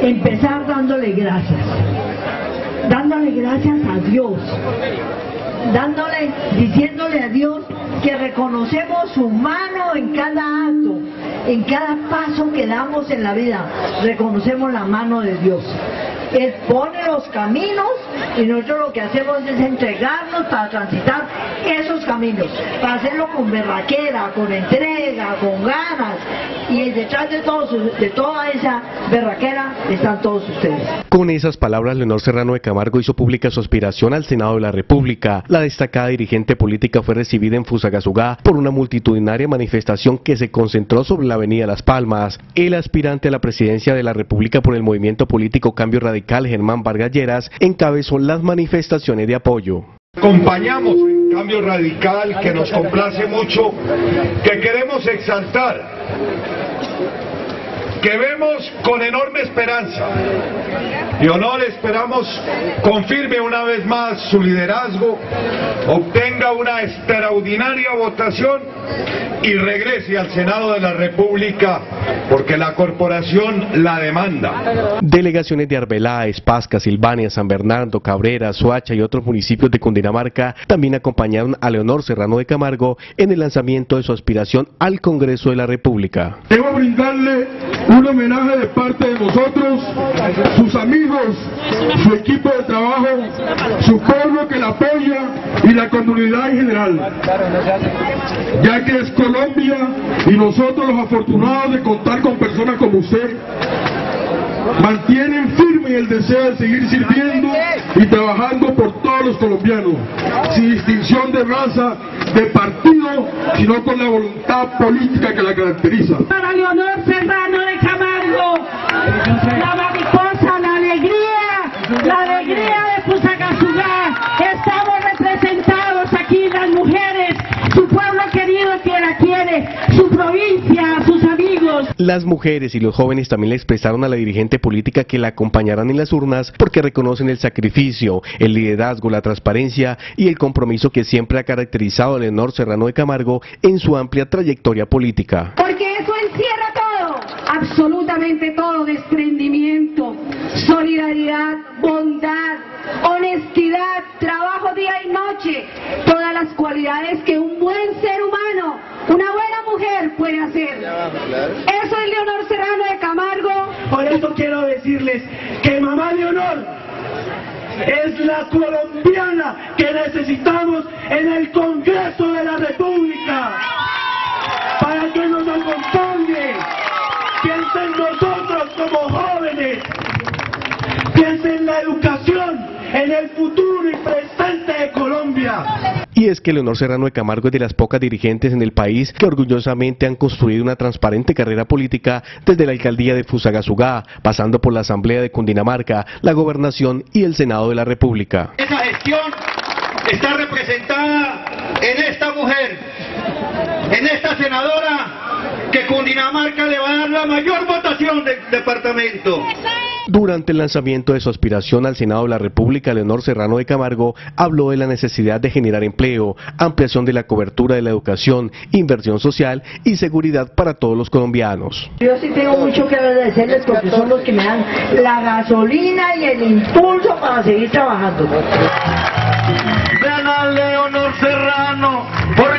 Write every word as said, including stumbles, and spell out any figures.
empezar dándole gracias, dándole gracias a Dios, dándole, diciéndole a Dios que reconocemos su mano en cada acto, en cada paso que damos en la vida, reconocemos la mano de Dios. Él pone los caminos y nosotros lo que hacemos es entregarnos para transitar esos caminos, para hacerlo con berraquera, con entrega, con ganas, y detrás de, todos, de toda esa berraquera están todos ustedes. Con esas palabras, Leonor Serrano de Camargo hizo pública su aspiración al Senado de la República. La destacada dirigente política fue recibida en Fusagasugá por una multitudinaria manifestación que se concentró sobre la avenida Las Palmas. El aspirante a la presidencia de la República por el movimiento político Cambio Radical, Germán Vargas Lleras, encabezó las manifestaciones de apoyo. Acompañamos en Cambio Radical, que nos complace mucho, que queremos exaltar, que vemos con enorme esperanza y honor, esperamos confirme una vez más su liderazgo, obtenga una extraordinaria votación y regrese al Senado de la República, porque la corporación la demanda. Delegaciones de Arbelá, Espasca, Silvania, San Bernardo, Cabrera, Soacha y otros municipios de Cundinamarca también acompañaron a Leonor Serrano de Camargo en el lanzamiento de su aspiración al Congreso de la República. Debo brindarle un homenaje de parte de nosotros, sus amigos, su equipo de trabajo, su pueblo que la apoya y la comunidad en general, ya que es Colombia y nosotros los afortunados de contar con personas como usted, mantienen firme el deseo de seguir sirviendo y trabajando por todos los colombianos, sin distinción de raza, de partido, sino con la voluntad política que la caracteriza. Para Leonor Serrano de Camargo, la mariposa, la alegría, la alegría de Fusagasugá, estamos representados aquí las mujeres, su pueblo querido que la quiere, su provincia, sus amigos. Las mujeres y los jóvenes también le expresaron a la dirigente política que la acompañarán en las urnas porque reconocen el sacrificio, el liderazgo, la transparencia y el compromiso que siempre ha caracterizado a Leonor Serrano de Camargo en su amplia trayectoria política. Porque eso encierra todo, absolutamente todo: desprendimiento, solidaridad, bondad, honestidad, trabajo día y noche, todas las cualidades que un buen ser humano, una buena mujer puede hacer. Eso es Leonor Serrano de Camargo. Por eso quiero decirles que mamá Leonor es la colombiana que necesitamos en el Congreso de la República, para que nos acompañe. Piensa en nosotros como jóvenes, piensa en la educación, en el futuro y presente de Colombia. Y es que Leonor Serrano de Camargo es de las pocas dirigentes en el país que orgullosamente han construido una transparente carrera política desde la alcaldía de Fusagasugá, pasando por la Asamblea de Cundinamarca, la Gobernación y el Senado de la República. Esa gestión está representada en esta mujer, en esta senadora, que Cundinamarca le va a dar la mayor votación del departamento. Durante el lanzamiento de su aspiración al Senado de la República, Leonor Serrano de Camargo habló de la necesidad de generar empleo, ampliación de la cobertura de la educación, inversión social y seguridad para todos los colombianos. Yo sí tengo mucho que agradecerles porque son los que me dan la gasolina y el impulso para seguir trabajando. Gana Leonor Serrano por